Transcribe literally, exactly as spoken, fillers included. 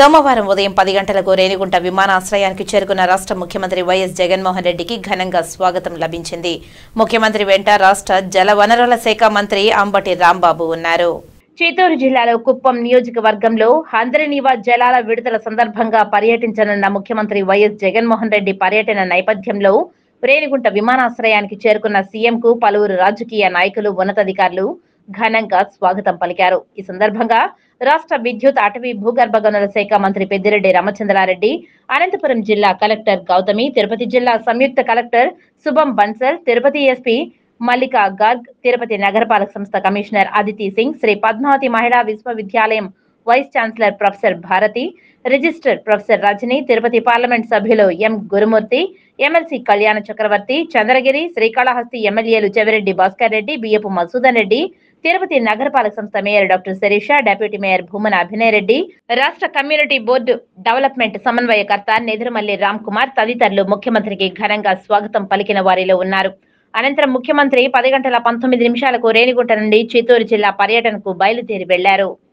సోమవారం ఉదయం పది గంటలకు రేణిగుంట విమానాశ్రయానికి చేరుకున్న రాష్ట్ర ముఖ్యమంత్రి వైఎస్ జగన్మోహన్ రెడ్డికి ఘనంగా స్వాగతం లభించింది. ముఖ్యమంత్రి వెంట రాష్ట్ర జలవనరుల శాఖ మంత్రి అంబటి రాంబాబు ఉన్నారు. చిత్తూరు జిల్లాలో కుప్పం నియోజకవర్గంలో హంద్రీనీవా జలాల విడుదల సందర్భంగా పర్యటించనున్న ముఖ్యమంత్రి వైఎస్ జగన్మోహన్ రెడ్డి పర్యటన నేపథ్యంలో రేణిగుంట విమానాశ్రయానికి చేరుకున్న సీఎంకు పలువురు రాజకీయ నాయకులు, ఉన్నతాధికారులు ఘనంగా స్వాగతం పలికారు. ఈ సందర్భంగా రాష్ట్ర విద్యుత్, అటవీ, భూగర్భ గనుల శాఖ మంత్రి పెద్దిరెడ్డి రామచంద్రారెడ్డి, అనంతపురం జిల్లా కలెక్టర్ గౌతమి, తిరుపతి జిల్లా సంయుక్త కలెక్టర్ శుభం బన్సల్, తిరుపతి ఎస్పీ మల్లికా గార్గ్, తిరుపతి నగరపాలక సంస్థ కమిషనర్ అదితి సింగ్, శ్రీ పద్మావతి మహిళా విశ్వవిద్యాలయం vice chancellor professor Bharati, register professor Rajani, Tirupati parliament సభ్యులు ఎం గురుమూర్తి, ఎమ్మెల్సీ కళ్యాణ చక్రవర్తి, చంద్రగిరి, శ్రీకాళహస్తి ఎమ్మెల్యేలు చెవిరెడ్డి భాస్కర్ రెడ్డి, బియ్యపు మసూదన్ రెడ్డి, తిరుపతి నగరపాలక సంస్థ mayor doctor Sirisha, deputy mayor Bhumana Abhinay Reddy, రాష్ట్ర కమ్యూనిటీ బోర్డు డెవలప్మెంట్ సమన్వయకర్త నెదురుమల్లి రామ్ కుమార్ తదితరులు ముఖ్యమంత్రికి ఘనంగా స్వాగతం పలికిన వారిలో ఉన్నారు. అనంతరం ముఖ్యమంత్రి పది గంటల పంతొమ్మిది నిమిషాలకు రేణిగుంట నుండి చిత్తూరు జిల్లా పర్యటనకు బయలుదేరి వెళ్లారు.